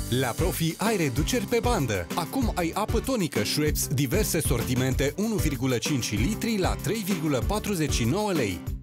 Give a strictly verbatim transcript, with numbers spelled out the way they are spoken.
La Profi ai reduceri pe bandă. Acum ai apă tonică Schweppes diverse sortimente unu virgulă cinci litri la trei virgulă patruzeci și nouă lei.